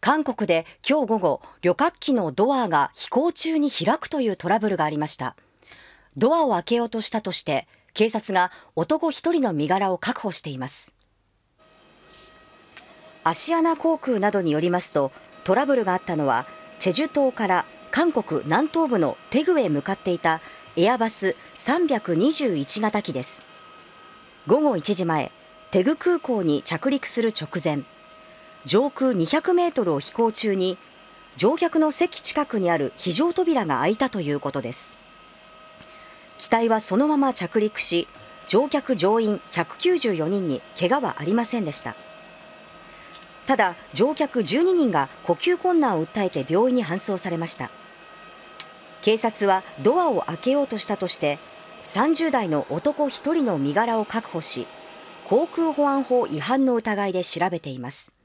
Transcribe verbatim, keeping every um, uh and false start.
韓国で今日午後、旅客機のドアが飛行中に開くというトラブルがありました。ドアを開けようとしたとして、警察が男一人の身柄を確保しています。アシアナ航空などによりますと、トラブルがあったのは、チェジュ島から韓国南東部のテグへ向かっていたエアバスさんびゃくにじゅういち型機です。ごごいちじまえ、テグ空港に着陸する直前、上空にひゃくメートルを飛行中に、乗客の席近くにある非常扉が開いたということです。機体はそのまま着陸し、乗客乗員ひゃくきゅうじゅうよにんに怪我はありませんでした。ただ、乗客じゅうににんが呼吸困難を訴えて病院に搬送されました。警察はドアを開けようとしたとして、さんじゅうだいの男ひとりの身柄を確保し、航空保安法違反の疑いで調べています。